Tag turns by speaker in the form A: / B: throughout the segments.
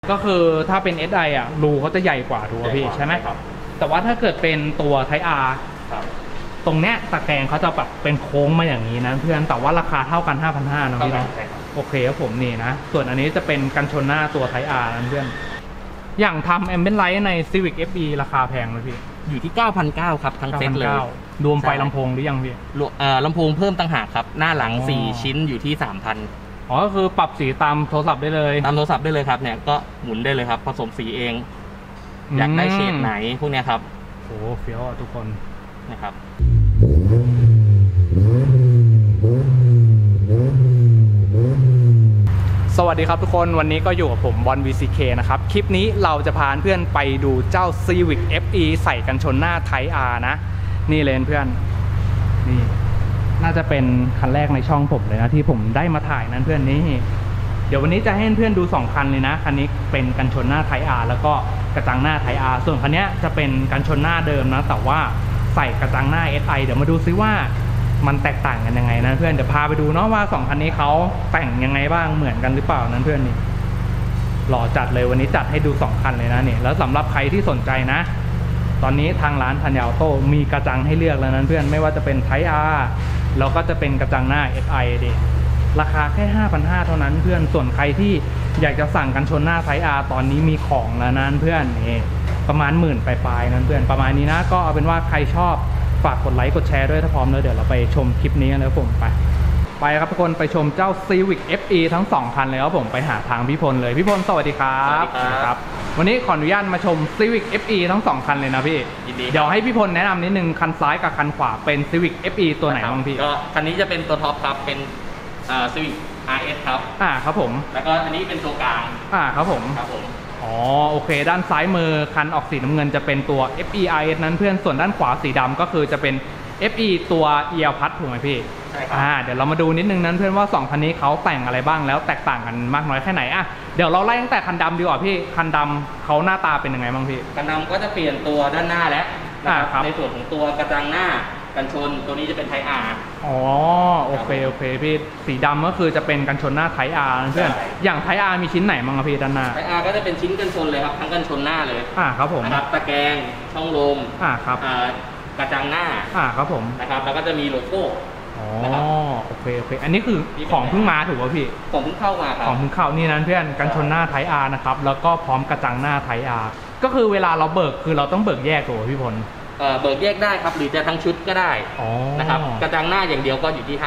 A: ก็คือถ้าเป็น SI อ่ะรูเขาจะใหญ่กว่าถูกป่ะพี่ใช่ไหมครับแต่ว่าถ้าเกิดเป็นตัว Type R ตรงเนี้ยตะแกรงเขาจะแบบเป็นโค้งมาอย่างนี้นะเพื่อนแต่ว่าราคาเท่ากัน 5,500 นะพี่เนาะโอเคครับผมนี่นะส่วนอันนี้จะเป็นกันชนหน้าตัว Type R นะเพื่อนอย่างทำ Ambient Light ใน Civic FE ราคาแพงไหมพี่
B: อยู่ที่ 9,900 ครับทั้งเซ็ตเลย
A: รวมไฟลำโพงหรือยังพี่
B: ลำโพงเพิ่มต่างหากครับหน้าหลัง4ชิ้นอยู่ที่ 3,000
A: อ๋อก็คือปรับสีตามโทรศัพท์ได้เลย
B: ตามโทรศัพท์ได้เลยครับเนี่ยก็หมุนได้เลยครับผสมสีเองอยากได้เฉดไหนพวกเนี้ยครับ
A: โอ้เฟี้ยวทุกคน
B: นะครับ
A: สวัสดีครับทุกคนวันนี้ก็อยู่กับผมบอล VCK นะครับคลิปนี้เราจะพาเพื่อนไปดูเจ้า Civic FE ใส่กันชนหน้า Type R นะนี่เลยเพื่อนนี่น่าจะเป็นคันแรกในช่องผมเลยนะที่ผมได้มาถ่ายนั้นเพื่อนนี่เดี๋ยววันนี้จะให้เพื่อนดู2คันเลยนะคันนี้เป็นกันชนหน้า Type R แล้วก็กระจังหน้า Type R ส่วนคันนี้จะเป็นกันชนหน้าเดิมนะแต่ว่าใส่กระจังหน้า SI เดี๋ยวมาดูซิว่ามันแตกต่างกันยังไงนะเพื่อนเดี๋ยวพาไปดูเนาะว่า2คันนี้เขาแต่งยังไงบ้างเหมือนกันหรือเปล่านั้นเพื่อนนี่หล่อจัดเลยวันนี้จัดให้ดู2คันเลยนะนี่แล้วสำหรับใครที่สนใจนะตอนนี้ทางร้านธัญญาออโต้มีกระจังให้เลือกแล้วนั้นเพื่อนไม่ว่าจะเป็น Type R แล้วก็จะเป็นกระจังหน้า SI ดิราคาแค่ 5,500 เท่านั้นเพื่อนส่วนใครที่อยากจะสั่งกันชนหน้า Type R ตอนนี้มีของแล้วนั้นเพื่อนนี่ประมาณ10,000ปลายๆนั้นเพื่อนประมาณนี้นะก็เอาเป็นว่าใครชอบฝากกดไลค์กดแชร์ด้วยถ้าพร้อมแล้วเดี๋ยวเราไปชมคลิปนี้กันเลยผมไปครับทุกคนไปชมเจ้า Civic FE ทั้ง2คันเลยครับผมไปหาทางพี่พลเลยพี่พลสวัสดีครับครับวันนี้ขออนุญาตมาชม Civic FE ทั้ง2คันเลยนะพี่เดี๋ยวให้พี่พลแนะนำนิดนึงคันซ้ายกับคันขวาเป็น Civic FE ตัวไหนบ้างพี่
B: ก็คันนี้จะเป็นตัวท็อปครับเป็นCivic RS ครับ
A: ครับผม
B: แล้วก็อันนี้เป็นตัวกลาง
A: ครับผมอ๋อโอเคด้านซ้ายมือคันออกสีน้ำเงินจะเป็นตัว FE RS นั้นเพื่อนส่วนด้านขวาสีดำก็คือจะเป็น FE ตัว EL Plus ถูกไหมพี่
B: ใช่ครับ
A: เดี๋ยวเรามาดูนิดนึงนั้นเพื่อนว่า2คันนี้เขาแต่งอะไรบ้างแล้วแตกต่างกันมากน้อยแค่ไหนเดี๋ยวเราไล่ตั้งแต่คันดำดีกว่าพี่คันดำเขาหน้าตาเป็นยังไงบ้างพี่
B: คันดำก็จะเปลี่ยนตัวด้านหน้าแล้ว
A: นะครับ
B: ในส่วนของตัวกระจังหน้ากันชนตัวนี้จะเป็น Type R
A: อ๋อโอเคพี่สีดำก็คือจะเป็นกันชนหน้า Type R เพื่อนอย่าง Type R มีชิ้นไหนบ้างครับพี่ด้านหน้า
B: Type R ก็จะเป็นชิ้นกันชนเลยครับทั้งกันชนหน้าเลย
A: ครับผม
B: นะครับตะแกรงช่องลม
A: ครับ
B: กระจังหน้า
A: ครับผม
B: นะครับแล้วก็จะมีโลโก้
A: โอเคอันนี้คือของเพิ่งมาถูกป่ะพี่
B: ของเพิ่งเข้ามาครับ
A: ของเพิ่งเข้านี่นั้นเพื่อนกันชนหน้า Type R นะครับแล้วก็พร้อมกระจังหน้า Type R ก็คือเวลาเราเบิกคือเราต้องเบิกแยกถูกป่ะพี่พล
B: เบิกแยกได้ครับหรือจะทั้งชุดก็ได้นะครับกระจังหน้าอย่างเดียวก็อยู่ที่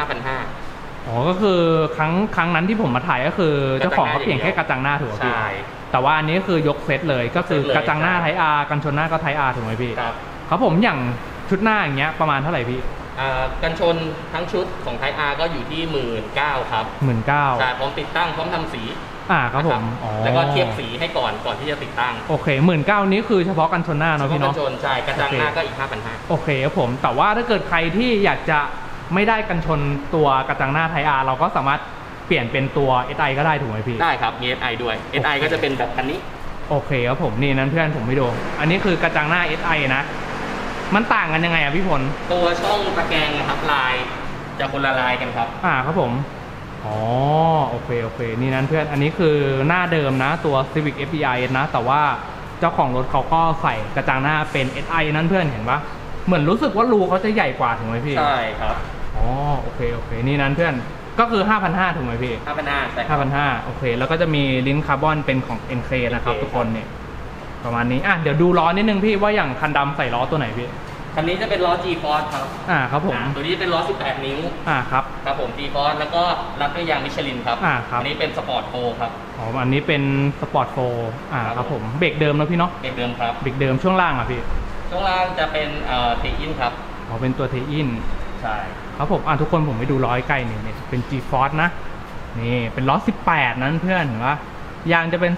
B: 5,500
A: ก็คือครั้งนั้นที่ผมมาถ่ายก็คือเจ้าของเขาเปลี่ยนแค่กระจังหน้าถูกป่ะพี่แต่ว่าอันนี้คือยกเซตเลยก็คือกระจังหน้า Type R กันชนหน้าก็ Type R ถูกไหมพี่ครับผมอย่างชุดหน้าอย่างเงี้ยประมาณเท่าไหร่พี่
B: กันชนทั้งชุดของ Type R ก็อยู่ที่ 19,000 ครับ
A: 19,000
B: ใช่พร้อมติดตั้งพร้อมทำสี
A: ครับผม
B: แล้วก็เทียบสีให้ก่อนที่จะติดตั้ง
A: โอเค 19,000นี้คือเฉพาะกันชนหน้าเนาะพี่เนาะ
B: กันชนใช่กระจังหน้าก็อีก 5,500
A: โอเคครับผมแต่ว่าถ้าเกิดใครที่อยากจะไม่ได้กันชนตัวกระจังหน้า Type R เราก็สามารถเปลี่ยนเป็นตัว SI ก็ได้ถูกไหมพี่
B: ได้ครับมี SI ด้วย SI ก็จะเป็นแบบคันนี้
A: โอเคครับผมนี่นั้นเพื่อนผมไม่ดูอันนี้คือกระจังหน้า SI นะมันต่างกันยังไงพี่พล
B: ตัวช่องตะแกรงนะครับลายจะคนละลายกันครับ
A: ครับผมโอเคนี่นั้นเพื่อนอันนี้คือหน้าเดิมนะตัว Civic FE RS นะแต่ว่าเจ้าของรถเขาก็ใส่กระจังหน้าเป็น SI นั้นเพื่อนเห็นปะเหมือนรู้สึกว่ารูเขาจะใหญ่กว่าถูกไหมพี่
B: ใช่ครับ
A: โอเคนี่นั้นเพื่อนก็คือ 5,500 ถูกไหมพี่
B: 5,500 ใช่
A: 5,500 โอเคแล้วก็จะมีลิ้นคาร์บอนเป็นของ NK นะครับทุกคนเนี่ยประมาณนี้เดี๋ยวดูล้อนิดนึงพี่ว่าอย่างคันดำใส่ล้อตัวไหนพี่
B: คันนี้จะเป็นล้อ G-Force ครับ
A: ครับผม
B: ตัวนี้เป็นล้อ 18 นิ้วครับผม G-Force แล้วก็รัดด้วยยางมิชลินครับอันนี้เป็นสปอร์ตโฟครับ
A: อันนี้เป็นสปอร์ตโฟครับผมเบรกเดิมแล้วพี่เนาะ
B: เบรกเดิมครับ
A: เบรกเดิมช่วงล่างพี่
B: ช่วงล่างจะเป็นเทอินครับ
A: เป็นตัวเทอิน
B: ใช่
A: ครับผมทุกคนผมไปดูล้อใกล้นี่เป็น G-Force นะนี่เป็นล้อ 18 นั้นเพื่อนเห็นปะยางจะเป็น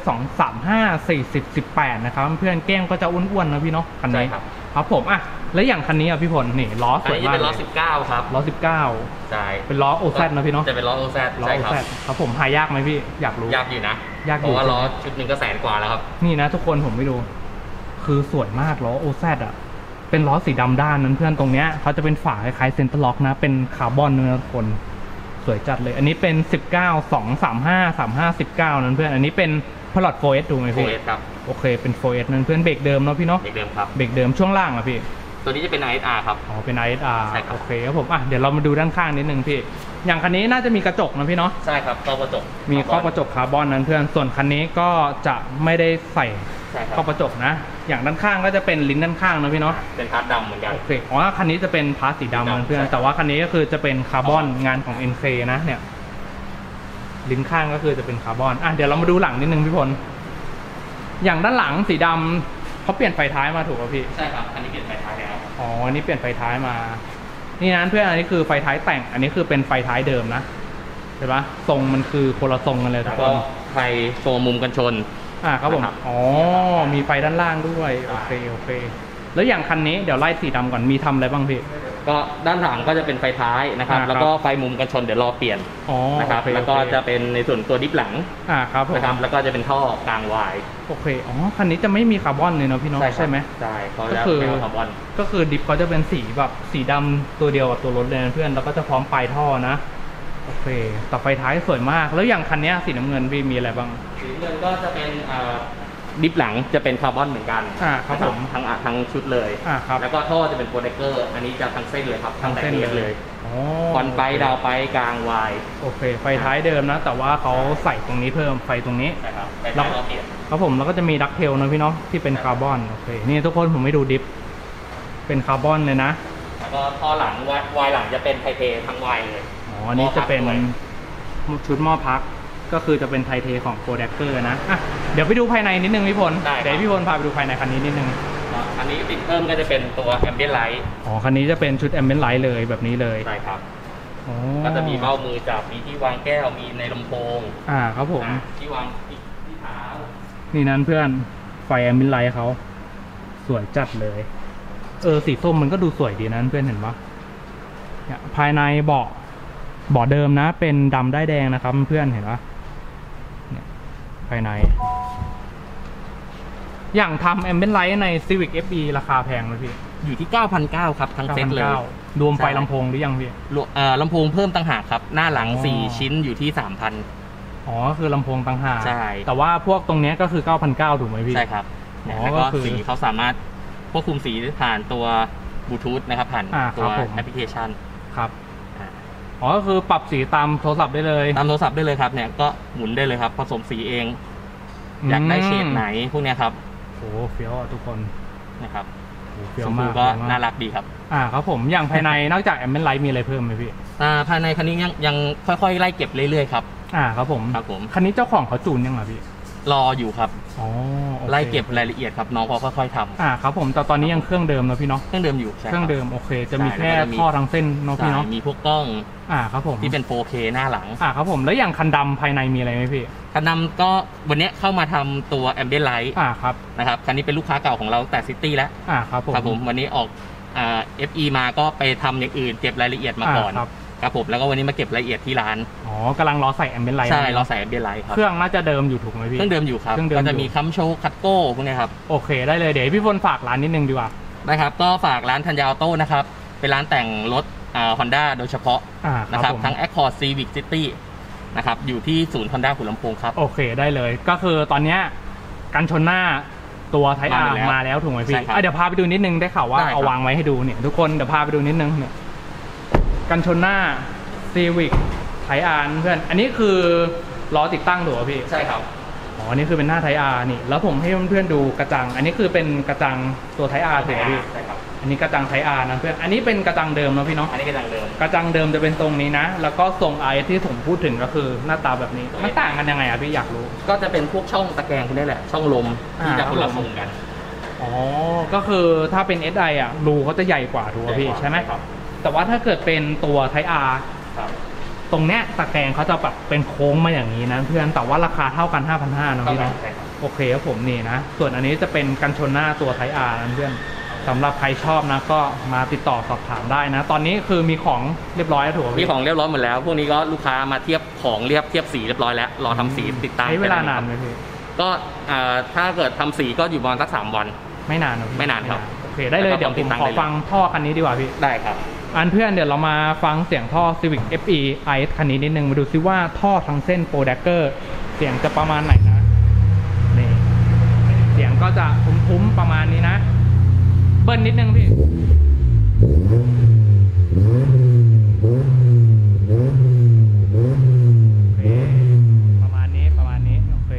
A: 235 40 18นะครับเพื่อนแก้มก็จะอ้วนๆนะพี่เนาะคันนี้ครับผมแล้วอย่างคันนี้พี่พลนี่ล้อสวยมาก
B: เป็นล้อ 19 ครับ
A: ล้อ 19
B: ใช่
A: เป็นล้อ OZ นะพี่เนาะ
B: จะเป็นล้อ OZ
A: ใช่ครับผมหายากไหมพี่อยากรู้
B: ยากอยู่นะ
A: เพราะ
B: ว่าล้อชุดหนึ่งก็100,000 กว่าแล้วครับ
A: นี่นะทุกคนผมไม่ดูคือสวยมากล้อ OZ เป็นล้อสีดำด้านนั้นเพื่อนตรงเนี้ยเขาจะเป็นฝาคล้ายๆเซนเตอร์ล็อกนะเป็นคาร์บอนนะทุกคนสวยจัดเลยอันนี้เป็น19 235 35 19นั้นเพื่อนอันนี้เป็นพลอต 4S ถูกไหมพี่
B: 4S ครับ
A: โอเคเป็น 4S นั่นเพื่อนเบรกเดิมเนาะพี่เนาะ
B: เบรกเดิมครับ
A: เบรกเดิมช่วงล่างอ่ะพี่
B: ตัวนี้จะเป็น ISR ครับ
A: อ๋อเป็น ISR
B: ใช่ครับ
A: โอเคครับผมเดี๋ยวเรามาดูด้านข้างนิดนึงพี่อย่างคันนี้น่าจะมีกระจกนะพี่เนาะ
B: ใช่ครับครอบกระจก
A: มีครอบกระจกคาร์บอนนั้นเพื่อนส่วนคันนี้ก็จะไม่ได้ใส่ครอบกระจกนะอย่างด้านข้างก็จะเป็นลิ้นด้านข้างนะพี่เนาะ
B: เป็นพาร์ทดำเหมือนกัน
A: โอเคอ๋อคันนี้จะเป็นพาร์ทสีดำนะเพื่อนแต่ว่าคันนี้ก็คือจะเป็นคาร์บอนงานของ NK นะเนี่ยลิ้นข้างก็คือจะเป็นคาร์บอนเดี๋ยวเรามาดูหลังนิดนึงพี่พลอย่างด้านหลังสีดำเขาเปลี่ยนไฟท้ายมาถูกป่ะพี่
B: ใช่ครับอันนี้เปลี่ยนไฟท้ายแล้ว
A: อ๋ออันนี้เปลี่ยนไฟท้ายมานี่นะเพื่อนอันนี้คือไฟท้ายแต่งอันนี้คือเป็นไฟท้ายเดิมนะเห็นปะทรงมันคือคนละทรงกันเลยทุกคน
B: ไฟโชว์มุมกันชน
A: ครับผมอ๋อมีไฟด้านล่างด้วยโอเคแล้วอย่างคันนี้เดี๋ยวไล่สีดำก่อนมีทำอะไรบ้างพี่
B: ก็ด้านหลังก็จะเป็นไฟท้ายนะครับแล้วก็ไฟมุมกันชนเดี๋ยวรอเปลี่ยนนะครับแล้วก็จะเป็นในส่วนตัวดิฟหลัง
A: ครับ
B: นะครับแล้วก็จะเป็นท่อกลางวาย
A: โอเคอ๋อคันนี้จะไม่มีคาร์บอนเลยเนาะพี่น้องใช่ไหม
B: ใช่ก็คือคาร์บอน
A: ก็คือดิฟเขาจะเป็นสีแบบสีดำตัวเดียวกับตัวรถเลยนะเพื่อนแล้วก็จะพร้อมปลายท่อนะโอเคต่อไฟท้ายสวยมากแล้วอย่างคันนี้สีน้ำเงินพี่มีอะไรบ้าง
B: สีน้ำเงินก็จะเป็นดิฟหลังจะเป็นคาร์บอนเหมือนกัน
A: ครับผม
B: ทั้งชุดเลย
A: ครับ
B: แล้วก็ท่อจะเป็นโปรเทคเกอร์อันนี้จะทั้งเส้นเลยครับทั้งเส้นเลยควันไปดาวไปกลางวาย
A: โอเคไฟท้ายเดิมนะแต่ว่าเขาใส่ตรงนี้เพิ่มไฟตรงนี้
B: แล้วก็เปลี่ยน
A: ครับผมแล้วก็จะมีดักเทลนะพี่เนาะที่เป็นคาร์บอนโอเคนี่ทุกคนผมไม่ดูดิฟเป็นคาร์บอนเลยนะ
B: แล้วก็ท่อหลังวายหลังจะเป็นไทเททั้งวายเลย
A: อ๋ออันนี้จะเป็นชุดหม้อพักก็คือจะเป็นไทเทของโปรแดกเกอร์นะเดี๋ยวไปดูภายในนิดนึงพี่พลเดี๋ยวพี่พลพาไปดูภายในคันนี้นิดนึง
B: คันนี้ติดเพิ่มก็จะเป็นตัวแอมเบียนไลท์
A: คันนี้จะเป็นชุดแอมเบียนไลท์เลยแบบนี้เลย
B: ใช่ครับก็จะมีเบ้ามือจับมีที่วางแก้วมีในลำโพง
A: ครับผม
B: ที่วางที่เท้า
A: นี่นั้นเพื่อนไฟแอมเบียนไลท์เขาสวยจัดเลยสีส้มมันก็ดูสวยดีนะเพื่อนเห็นปะภายในเบาะเดิมนะเป็นดำได้แดงนะครับเพื่อนเห็นปะภายในอย่างทำแอมเบนไลท์ใน Civic FE ราคาแพงไหมพี่
B: อยู่ที่ 9,900 ครับทั้งเซ็ตเลย
A: รวมไฟลำโพงหรือยังพี่
B: ลำโพงเพิ่มต่างหากครับหน้าหลัง4ชิ้นอยู่ที่ 3,000
A: คือลำโพงต่างหาก
B: ใช่
A: แต่ว่าพวกตรงนี้ก็คือ 9,900 ถูกไหมพี่
B: ใช่ครับแล้วก็สีเขาสามารถควบคุมสีผ่านตัวบลูทูธนะครับผ่านตัวแอปพลิเคชัน
A: ครับก็คือปรับสีตามโทรศัพท์ได้เลย
B: ตามโทรศัพท์ได้เลยครับเนี่ยก็หมุนได้เลยครับผสมสีเองอยากได้เฉดไหนพวกนี้ครับ
A: เฟี้ยวทุกคน
B: นะครับ
A: เฟี้ยวมาก
B: ก็น่ารักดีครับ
A: ครับผมอย่างภายในนอกจากแอมเบนไลท์มีอะไรเพิ่มไหมพี่
B: ภายในคันนี้ยังค่อยๆไล่เก็บเรื่อยๆครับ
A: ครับผมคันนี้เจ้าของเขาจูนยังไงพี่
B: รออยู่ครับไล่เก็บรายละเอียดครับน้องเขาค่อยๆทำ
A: ครับผมแต่ตอนนี้ยังเครื่องเดิมนะพี่เนาะ
B: เครื่องเดิมอยู่
A: เครื่องเดิมโอเคจะมีแค่ท่อทั้งเส้นเนาะพี่เนาะ
B: มีพวกกล้อง
A: ครับผม
B: ที่เป็น 4K หน้าหลัง
A: ครับผมแล้วอย่างคันดำภายในมีอะไรไหมพี่
B: คันดำก็วันนี้เข้ามาทำตัวแอมเบียนไลท์
A: ครับ
B: นะครับคันนี้เป็นลูกค้าเก่าของเราแต่ซิตี้แล้ว
A: ครับ
B: ผมวันนี้ออกFE มาก็ไปทำอย่างอื่นเก็บรายละเอียดมาก่อนครับผมแล้วก็วันนี้มาเก็บรายละเอียดที่ร้าน
A: กำลังรอใส่แอมเบนไลท์
B: ใช่รอใส่แอมเบนไลท์ครับ
A: เครื่องน่าจะเดิมอยู่ถูกไหมพี่
B: เครื่องเดิมอยู่ครับก็จะมีคัมโชว์คัตโก้พวกนี้ครับ
A: โอเคได้เลยเดี๋ยวพี่พลฝากร้านนิดนึงดีกว่า
B: ได้ครับก็ฝากร้านธัญญาออโต้นะครับเป็นร้านแต่งรถHonda โดยเฉพาะนะครับทั้ง Accord Civic City นะครับอยู่ที่ศูนย์ Honda หัวลำโพงครับ
A: โอเคได้เลยก็คือตอนนี้กันชนหน้าตัวไทอาร์มาแล้วถูกไหมพี่เดี๋ยวพาไปดูนิดนึงได้ข่าวว่าเอาวางไว้ให้ดูเนี่ยทุกคนเดี๋ยวพาไปดูนิดนึงเนี่ยกันชนหน้า Civic ไทอาร์เพื่อนอันนี้คือล้อติดตั้งถูกไหมพี่
B: ใช่ครับ
A: อันนี้คือเป็นหน้าไทอาร์นี่แล้วผมให้เพื่อนๆดูกระจังอันนี้คือเป็นกระจังตัวไทอาร์ถูกไหมพี่
B: ใช่ครับ
A: อันนี้กระจังไทอาร์นะเพื่อนอันนี้เป็นกระจังเดิมนะพี่เนาะ
B: อันนี้กระจังเดิม
A: จะเป็นตรงนี้นะแล้วก็ทรงไอที่ผมพูดถึงก็คือหน้าตาแบบนี้มันต่างกันยังไงพี่อยากรู้
B: ก็จะเป็นพวกช่องตะแกรงคุณได้แหละช่องลมที่จะคนละทรงกัน
A: ก็คือถ้าเป็น SI รูเขาจะใหญ่กว่าถูกไหมพี่ใช่ไหมแต่ว่าถ้าเกิดเป็นตัวไทอาร์ตรงเนี้ยตะแกรงเขาจะแบบเป็นโค้งมาอย่างนี้นะเพื่อนแต่ว่าราคาเท่ากัน 5,500 นะพี่เนาะโอเคครับผมนี่นะส่วนอันนี้จะเป็นกันชนหน้าตัวไทอาร์นะเพื่อนสำหรับใครชอบนะก็มาติดต่อสอบถามได้นะตอนนี้คือมีของเรียบร้อยแล้วถูกไหม
B: มีของเรียบร้อยหมดแล้วพวกนี้ก็ลูกค้ามาเทียบของเทียบสีเรียบร้อยแล้วรอทำสีติดตั้ง
A: ใช้เวลานานไหมพี่
B: ก็ถ้าเกิดทำสีก็อยู่ประมาณสัก3 วัน
A: ไม่นาน
B: ครับ
A: โอเคได้เลยเดี๋ยวผมขอฟังท่อคันนี้ดีกว่าพี่
B: ได้ครับ
A: เพื่อนเดี๋ยวเรามาฟังเสียงท่อ Civic FE IS คันนี้นิดนึงมาดูซิว่าท่อทั้งเส้นโปรแดกเกอร์เสียงจะประมาณไหนนะจะทุ้มๆประมาณนี้นะเบิ้ลนิดนึงพี่ประมาณนี้โอเค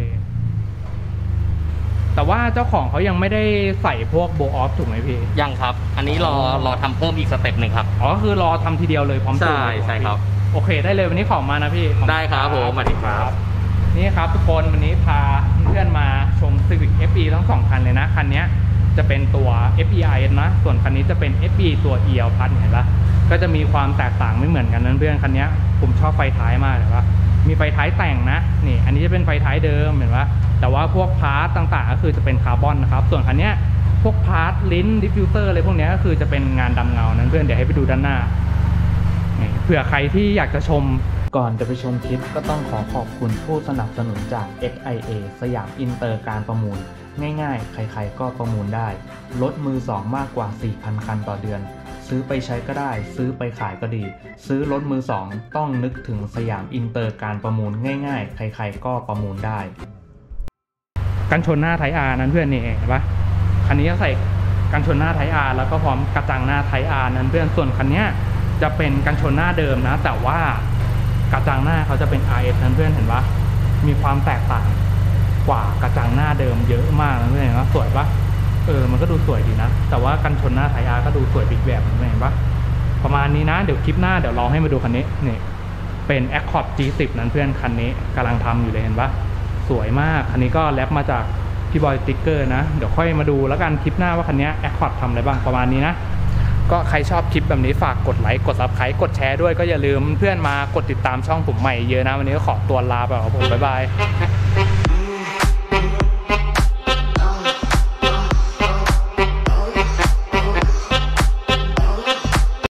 A: แต่ว่าเจ้าของเขายังไม่ได้ใส่พวกโบออฟถูกไหมพี่
B: ยังครับอันนี้รอทำเพิ่มอีกสเต็ปหนึ่งครับ
A: อ๋อคือรอทำทีเดียวเลยพร้อมตัว
B: ใช่ครับ
A: โอเคได้เลยวันนี้ขอมานะพี่
B: ได้ครับผมสวัสดีครับ
A: นี่ครับทุกคนวันนี้พาเพื่อนมาชม Civic FE ทั้ง2คันเลยนะคันนี้จะเป็นตัว FEI นะส่วนคันนี้จะเป็น FE ตัว EL Plus เห็นปะก็จะมีความแตกต่างไม่เหมือนกันนั้นเพื่อนคันนี้ผมชอบไฟท้ายมากเลยว่ามีไฟท้ายแต่งนะนี่อันนี้จะเป็นไฟท้ายเดิมเห็นปะแต่ว่าพวกพาร์ทต่างๆก็คือจะเป็นคาร์บอนนะครับส่วนคันนี้พวกพาร์ทลิ้นดิฟฟิวเซอร์อะไรพวกนี้ก็คือจะเป็นงานดำเงานั้นเพื่อนเดี๋ยวให้ไปดูด้านหน้าเผื่อใครที่อยากจะชมก่อนจะไปชมคลิปก็ต้องขอขอบคุณผู้สนับสนุนจาก SIA สยามอินเตอร์การประมูลง่ายๆใครๆก็ประมูลได้รถมือ2มากกว่า 4,000 คันต่อเดือนซื้อไปใช้ก็ได้ซื้อไปขายก็ดีซื้อรถมือ2ต้องนึกถึงสยามอินเตอร์การประมูลง่ายๆใครๆก็ประมูลได้กันชนหน้าไทย R นั้นเพื่อนนี่เห็นปะคันนี้จะใส่กันชนหน้าไทย R แล้วก็พร้อมกระจังหน้าไทย R นั้นเพื่อนส่วนคันนี้จะเป็นกันชนหน้าเดิมนะแต่ว่ากระจังหน้าเขาจะเป็น RS นั้นเพื่อนเห็นปะมีความแตกต่างกว่ากระจังหน้าเดิมเยอะมากนะเพื่อนเห็นปะสวยปะมันก็ดูสวยดีนะแต่ว่ากันชนหน้าไทย R ก็ดูสวยอีกแบบเห็นปะประมาณนี้นะเดี๋ยวคลิปหน้าเดี๋ยวลองให้มาดูคันนี้นี่เป็น Accord G10 นั้นเพื่อนคันนี้กำลังทำอยู่เลยเห็นปะสวยมากคันนี้ก็แรปมาจากพี่บอยสติ๊กเกอร์นะเดี๋ยวค่อยมาดูแล้วกันคลิปหน้าว่าคันนี้ Accord ทำอะไรบ้างประมาณนี้นะก็ใครชอบคลิปแบบนี้ฝากกดไลค์กด Subscribe กดแชร์ด้วยก็อย่าลืมเพื่อนมากดติดตามช่องผมใหม่เยอะนะวันนี้ก็ขอตัวลาไปครับผมบ๊ายบาย